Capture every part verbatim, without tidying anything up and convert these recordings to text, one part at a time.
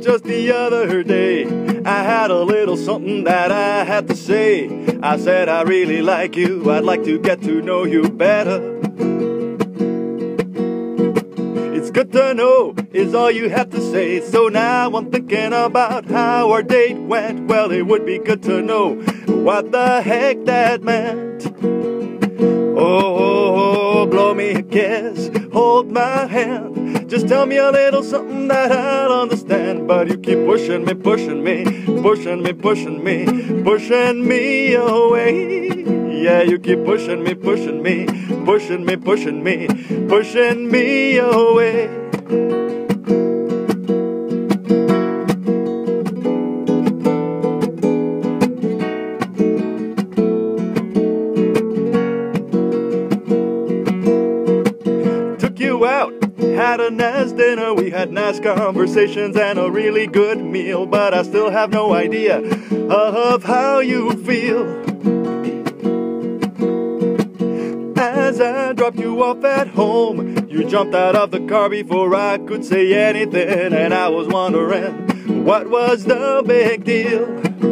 Just the other day, I had a little something that I had to say. I said I really like you, I'd like to get to know you better. It's good to know is all you have to say. So now I'm thinking about how our date went. Well, it would be good to know what the heck that meant. Oh, blow me a kiss, hold my hand, just tell me a little something that I'll understand. But you keep pushing me, pushing me, pushing me, pushing me, pushing me away. Yeah, you keep pushing me, pushing me, pushing me, pushing me, pushing me away. Took you out, had a nice dinner, we had nice conversations and a really good meal. But I still have no idea of how you feel. As I dropped you off at home, you jumped out of the car before I could say anything. And I was wondering, what was the big deal?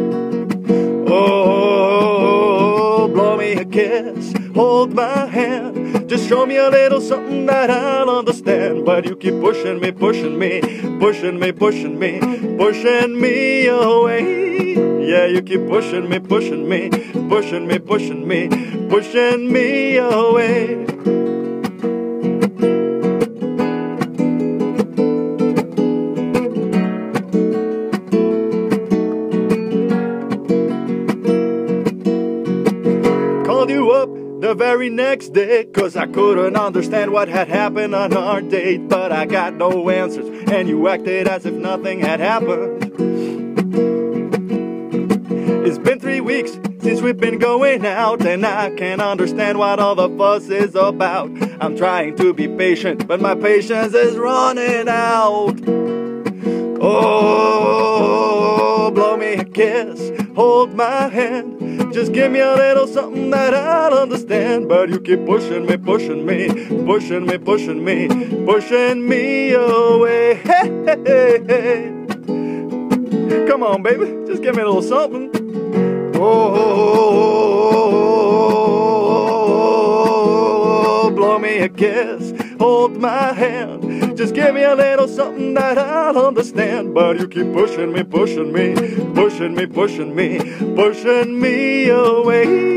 Oh, blow me a kiss, hold my hand, just show me a little something that I'll understand. But you keep pushing me, pushing me, pushing me, pushing me, pushing me away. Yeah, you keep pushing me, pushing me, pushing me, pushing me, pushing me away. Called you up the very next day, cause I couldn't understand what had happened on our date. But I got no answers, and you acted as if nothing had happened. It's been three weeks since we've been going out, and I can't understand what all the fuss is about. I'm trying to be patient, but my patience is running out. Oh, blow me a kiss, hold my hand, just give me a little something that I'll understand. But you keep pushing me, pushing me, pushing me, pushing me, pushing me away. Hey, hey, hey, hey. Come on, baby, just give me a little something. Oh, blow me a kiss, hold my hand, just give me a little something that I'll understand. But you keep pushing me, pushing me, pushing me, pushing me, pushing me away.